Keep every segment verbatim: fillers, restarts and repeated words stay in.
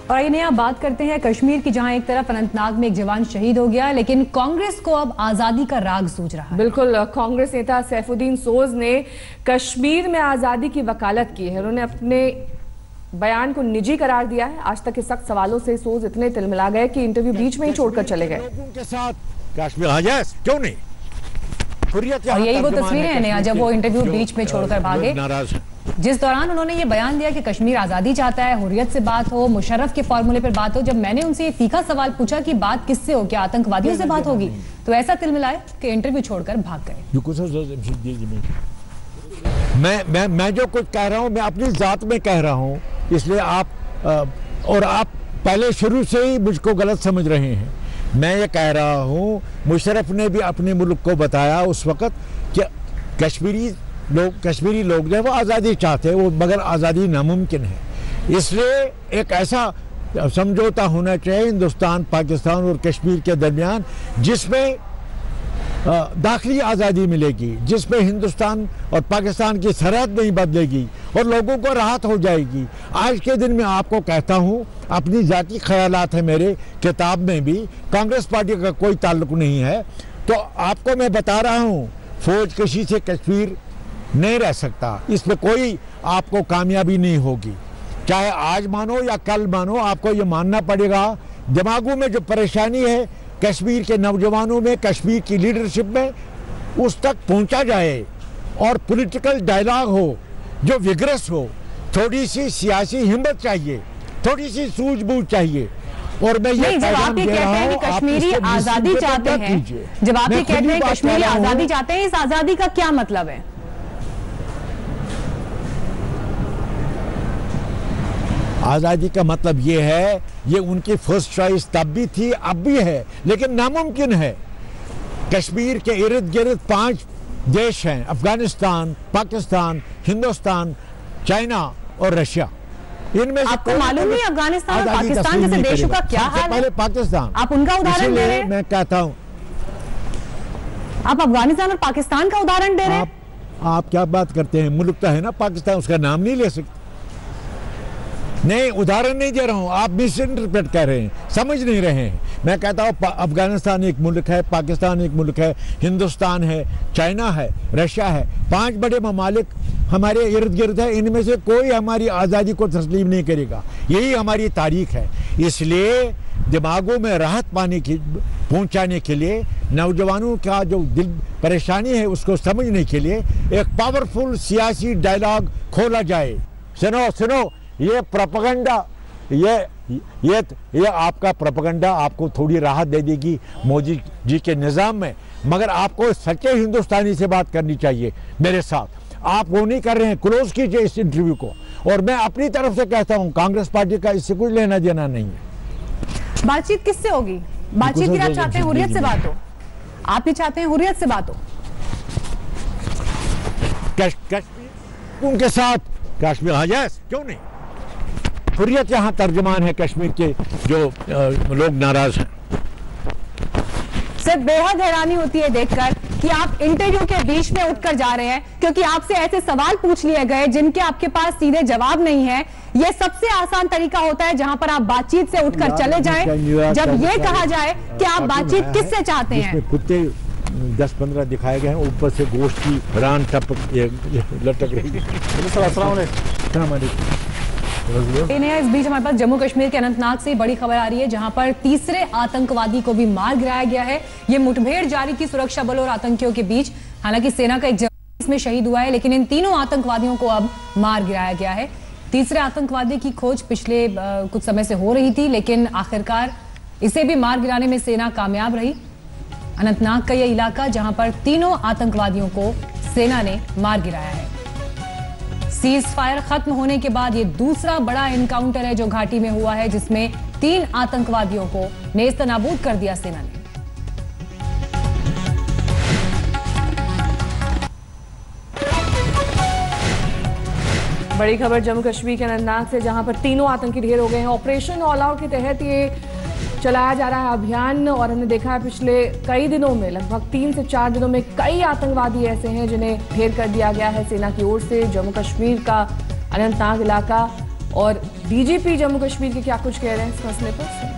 और इन्हें आप बात करते हैं कश्मीर की, जहां एक तरफ अनंतनाग में एक जवान शहीद हो गया, लेकिन कांग्रेस को अब आजादी का राग सूझ रहा है। बिल्कुल, कांग्रेस नेता सैफुद्दीन सोज ने कश्मीर में आजादी की वकालत की है। उन्होंने अपने बयान को निजी करार दिया है। आज तक के सख्त सवालों से सोज इतने तिलमिला गए कि इंटरव्यू बीच में ही छोड़कर चले गए। के साथ कश्मीर आ जाए, क्यों नहीं? और यही वो तस्वीरें हैं नया, जब वो इंटरव्यू बीच में छोड़कर भागे, जिस दौरान उन्होंने ये बयान दिया कि कश्मीर आजादी चाहता है, हुर्रियत से बात हो, मुशर्रफ के फॉर्मूले पर बात हो। जब मैंने उनसे ये तीखा सवाल पूछा कि बात किससे हो, क्या आतंकवादियों से बात होगी, तो ऐसा तिलमिलाए कि इंटरव्यू छोड़कर भाग गए। मैं मैं मैं जो कुछ कह रहा हूँ मैं अपनी जात में कह रहा हूँ, इसलिए आप और आप पहले शुरू से ही मुझको गलत समझ रहे हैं। मैं ये कह रहा हूँ मुशर्रफ ने भी अपने मुल्क को बताया उस वक़्त कि कश्मीरी लोग कश्मीरी लोग जो है वो आज़ादी चाहते हैं, वो मगर आज़ादी नामुमकिन है। इसलिए एक ऐसा समझौता होना चाहिए हिंदुस्तान, पाकिस्तान और कश्मीर के दरमियान, जिसमें दाखिली आज़ादी मिलेगी, जिसमें हिंदुस्तान और पाकिस्तान की सरहद नहीं बदलेगी और लोगों को राहत हो जाएगी। आज के दिन में आपको कहता हूँ, अपनी जाती ख्यालात है मेरे, किताब में भी कांग्रेस पार्टी का कोई ताल्लुक नहीं है। तो आपको मैं बता रहा हूँ, फौज कशी से कश्मीर नहीं रह सकता, इसमें कोई आपको कामयाबी नहीं होगी। चाहे आज मानो या कल मानो, आपको ये मानना पड़ेगा। दिमागों में जो परेशानी है कश्मीर के नौजवानों में, कश्मीर की लीडरशिप में, उस तक पहुंचा जाए और पॉलिटिकल डायलॉग हो जो विग्रस हो। थोड़ी सी सियासी हिम्मत चाहिए, थोड़ी सी सूझबूझ चाहिए। और मैं ये जब आप ये कहते हैं कि कश्मीरी आजादी चाहते हैं, जब आप ये कहते हैं कश्मीरी आजादी चाहते हैं, इस आजादी का क्या मतलब है? आज़ादी का मतलब ये है, ये उनकी फर्स्ट चॉइस तब भी थी, अब भी है, लेकिन नामुमकिन है। कश्मीर के इर्द गिर्द पांच देश हैं, अफगानिस्तान, पाकिस्तान, हिंदुस्तान, चाइना और रशिया। इनमें आपको मालूम नहीं अफगानिस्तान और पाकिस्तान जैसे देशों का क्या हाल है? पहले पाकिस्तान, आप उनका उदाहरण दे रहे हैं। मैं कहता हूँ, आप अफगानिस्तान और पाकिस्तान का उदाहरण दे रहे हैं। आप, आप क्या बात करते हैं? मुल्क तो है ना पाकिस्तान, उसका नाम नहीं ले सकते। नहीं, उदाहरण नहीं दे रहा हूं, आप मिस इंटरप्रेट कर रहे हैं, समझ नहीं रहे हैं। मैं कहता हूं अफगानिस्तान एक मुल्क है, पाकिस्तान एक मुल्क है, हिंदुस्तान है, चाइना है, रशिया है, पांच बड़े ममालिक हमारे इर्द गिर्द है। इनमें से कोई हमारी आज़ादी को तस्लीम नहीं करेगा, यही हमारी तारीख है। इसलिए दिमागों में राहत पाने की पहुंचाने के लिए, नौजवानों का जो दिल परेशानी है उसको समझने के लिए एक पावरफुल सियासी डायलॉग खोला जाए। सुनो सुनो ये प्रोपेगेंडा, ये ये ये आपका प्रोपेगेंडा आपको थोड़ी राहत दे देगी मोदी जी के निज़ाम में, मगर आपको सच्चे हिंदुस्तानी से बात करनी चाहिए मेरे साथ। आप वो नहीं कर रहे हैं। क्लोज कीजिए इस इंटरव्यू को। और मैं अपनी तरफ से कहता हूँ, कांग्रेस पार्टी का इससे कुछ लेना देना नहीं है। बातचीत किससे होगी? बातचीत की आप चाहते हैं हुर्रियत से बात हो, आप ही चाहते हैं हुर्रियत से बात हो। कश्मीर उनके साथ कश्मीर आ जाए, क्यों नहीं? हुर्रियत यहाँ तर्जुमान है कश्मीर के जो लोग नाराज हैं। सर, बेहद हैरानी होती है देखकर कि आप इंटरव्यू के बीच में उठकर जा रहे हैं, क्योंकि आपसे ऐसे सवाल पूछ लिए गए जिनके आपके पास सीधे जवाब नहीं है। यह सबसे आसान तरीका होता है जहां पर आप बातचीत से उठकर चले जाएं, जब ये कहा जाए कि आप बातचीत किससे चाहते हैं। कुत्ते दस पंद्रह दिखाए गए हैं, ऊपर से गोश्त की रान टपक लटक रही है। इस बीच हमारे पास जम्मू कश्मीर के अनंतनाग से बड़ी खबर आ रही है, जहां पर तीसरे आतंकवादी को भी मार गिराया गया है। ये मुठभेड़ जारी थी सुरक्षा बलों और आतंकियों के बीच। हालांकि सेना का एक जवान इसमें शहीद हुआ है, लेकिन इन तीनों आतंकवादियों को अब मार गिराया गया है। तीसरे आतंकवादी की खोज पिछले आ, कुछ समय से हो रही थी, लेकिन आखिरकार इसे भी मार गिराने में सेना कामयाब रही। अनंतनाग का यह इलाका जहां पर तीनों आतंकवादियों को सेना ने मार गिराया है। सीज फायर खत्म होने के बाद ये दूसरा बड़ा एनकाउंटर है जो घाटी में हुआ है, जिसमें तीन आतंकवादियों को नेस्तनाबूद कर दिया सेना ने। बड़ी खबर जम्मू कश्मीर के अनंतनाग से, जहां पर तीनों आतंकी ढेर हो गए हैं। ऑपरेशन ऑल आउट के तहत ये चलाया जा रहा है अभियान, और हमने देखा है पिछले कई दिनों में, लगभग तीन से चार दिनों में कई आतंकवादी ऐसे हैं जिन्हें ढेर कर दिया गया है सेना की ओर से। जम्मू कश्मीर का अनंतनाग इलाका और डीजीपी जम्मू कश्मीर के क्या कुछ कह रहे हैं इस मसले पर सुनिए।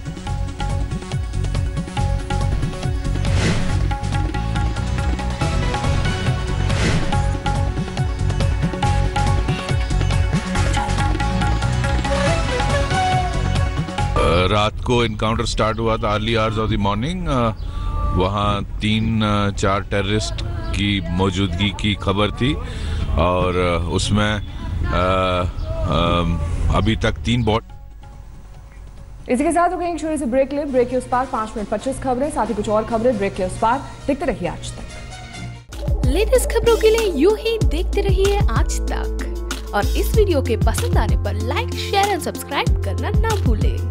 रात को इनकाउंटर स्टार्ट हुआ था early hours of the morning. वहाँ तीन चार टेररिस्ट की मौजूदगी की खबर थी और उसमें आ, आ, अभी तक तीन बॉट। इसी के साथ कहीं छोटे से ब्रेक ले ब्रेक के उस पार पांच मिनट पच्चीस खबरें, साथ ही कुछ और खबरें ब्रेक के उस पार। देखते रहिए आज तक। लेटेस्ट खबरों के लिए यूं ही देखते रहिए आज तक और इस वीडियो के पसंद आने पर लाइक शेयर एंड सब्सक्राइब करना ना भूलें।